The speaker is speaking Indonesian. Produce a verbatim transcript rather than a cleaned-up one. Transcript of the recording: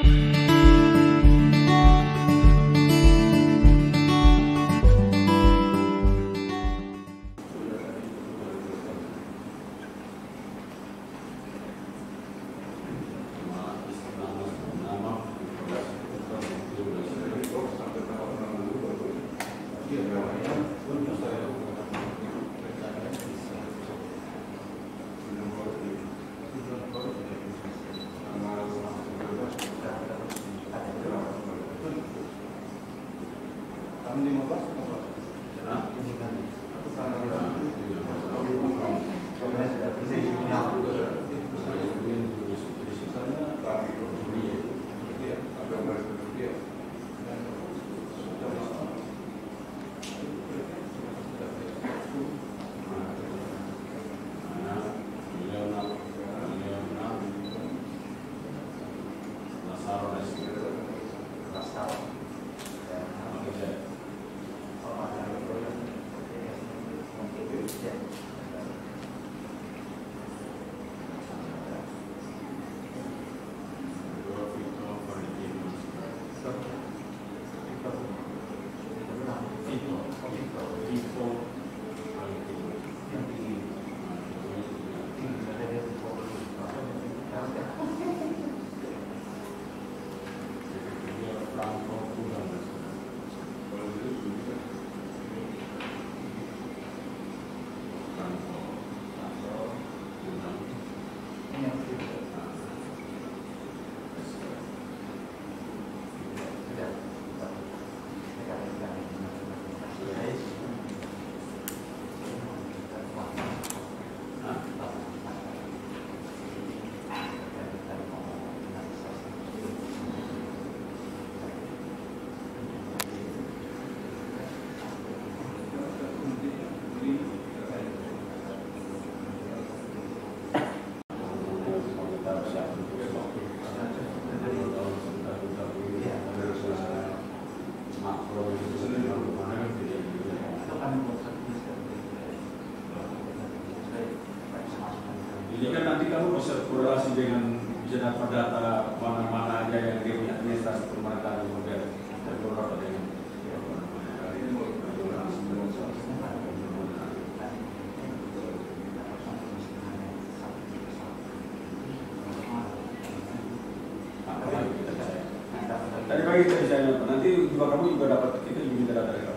Jadi kan nanti kamu bisa korelasi dengan bisa dapat data mana-mana aja yang dia punya administrasi pemerintahan modern dan beberapa dengan tadi pagi kita bisa nanti juga kamu juga dapat kita juga minta data.